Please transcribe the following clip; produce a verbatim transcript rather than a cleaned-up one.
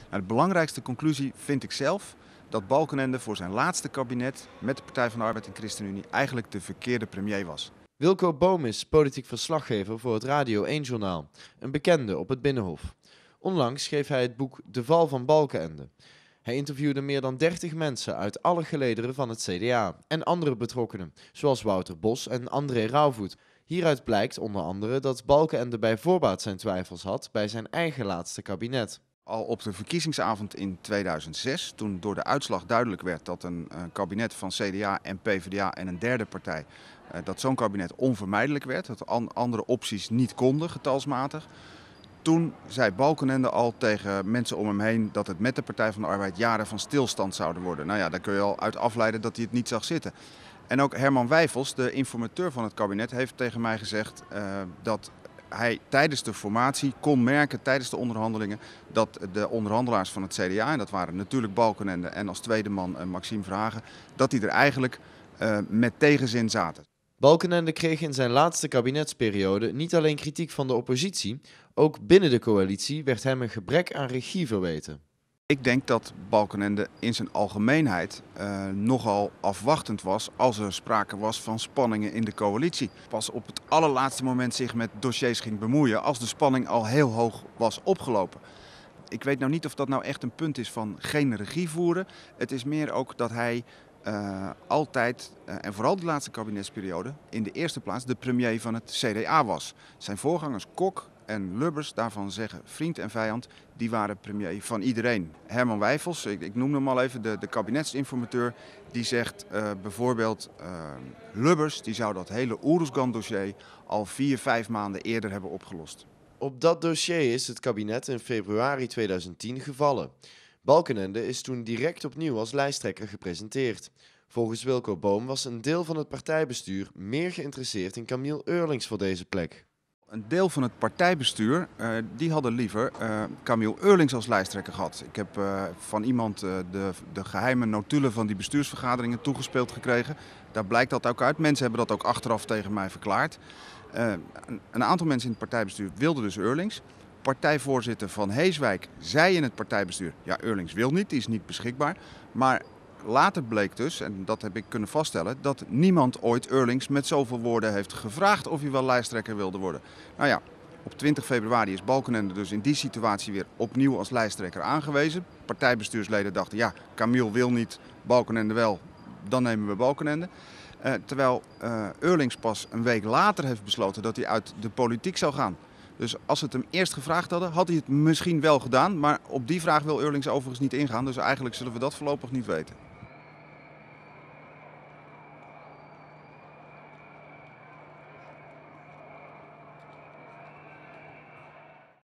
Nou, de belangrijkste conclusie vind ik zelf dat Balkenende voor zijn laatste kabinet met de Partij van de Arbeid en ChristenUnie eigenlijk de verkeerde premier was. Wilco Boom is politiek verslaggever voor het Radio één-journaal, een bekende op het Binnenhof. Onlangs schreef hij het boek De Val van Balkenende. Hij interviewde meer dan dertig mensen uit alle gelederen van het C D A en andere betrokkenen, zoals Wouter Bos en André Rauwvoet. Hieruit blijkt onder andere dat Balkenende bij voorbaat zijn twijfels had bij zijn eigen laatste kabinet. Al op de verkiezingsavond in tweeduizend zes, toen door de uitslag duidelijk werd dat een, een kabinet van C D A en P v d A en een derde partij, uh, dat zo'n kabinet onvermijdelijk werd, dat an, andere opties niet konden getalsmatig. Toen zei Balkenende al tegen mensen om hem heen dat het met de Partij van de Arbeid jaren van stilstand zouden worden. Nou ja, daar kun je al uit afleiden dat hij het niet zag zitten. En ook Herman Wijfels, de informateur van het kabinet, heeft tegen mij gezegd uh, dat hij tijdens de formatie kon merken, tijdens de onderhandelingen, dat de onderhandelaars van het C D A, en dat waren natuurlijk Balkenende en als tweede man uh, Maxime Verhagen, dat die er eigenlijk uh, met tegenzin zaten. Balkenende kreeg in zijn laatste kabinetsperiode niet alleen kritiek van de oppositie, ook binnen de coalitie werd hem een gebrek aan regie verweten. Ik denk dat Balkenende in zijn algemeenheid uh, nogal afwachtend was als er sprake was van spanningen in de coalitie. Pas op het allerlaatste moment zich met dossiers ging bemoeien als de spanning al heel hoog was opgelopen. Ik weet nou niet of dat nou echt een punt is van geen regie voeren. Het is meer ook dat hij uh, altijd, uh, en vooral de laatste kabinetsperiode, in de eerste plaats de premier van het C D A was. Zijn voorgangers Kok en Lubbers, daarvan zeggen vriend en vijand, die waren premier van iedereen. Herman Wijfels, ik, ik noem hem al even, de, de kabinetsinformateur, die zegt uh, bijvoorbeeld uh, Lubbers, die zou dat hele Oeruzgan-dossier al vier, vijf maanden eerder hebben opgelost. Op dat dossier is het kabinet in februari tweeduizend tien gevallen. Balkenende is toen direct opnieuw als lijsttrekker gepresenteerd. Volgens Wilco Boom was een deel van het partijbestuur meer geïnteresseerd in Camille Eurlings voor deze plek. Een deel van het partijbestuur, uh, die hadden liever uh, Camille Eurlings als lijsttrekker gehad. Ik heb uh, van iemand uh, de, de geheime notulen van die bestuursvergaderingen toegespeeld gekregen. Daar blijkt dat ook uit. Mensen hebben dat ook achteraf tegen mij verklaard. Uh, een, een aantal mensen in het partijbestuur wilden dus Eurlings. Partijvoorzitter Van Heeswijk zei in het partijbestuur, ja, Eurlings wil niet, die is niet beschikbaar. Maar later bleek dus, en dat heb ik kunnen vaststellen, dat niemand ooit Eurlings met zoveel woorden heeft gevraagd of hij wel lijsttrekker wilde worden. Nou ja, op twintig februari is Balkenende dus in die situatie weer opnieuw als lijsttrekker aangewezen. Partijbestuursleden dachten, ja, Camille wil niet, Balkenende wel, dan nemen we Balkenende. Uh, terwijl uh, Eurlings pas een week later heeft besloten dat hij uit de politiek zou gaan. Dus als ze het hem eerst gevraagd hadden, had hij het misschien wel gedaan. Maar op die vraag wil Eurlings overigens niet ingaan. Dus eigenlijk zullen we dat voorlopig niet weten.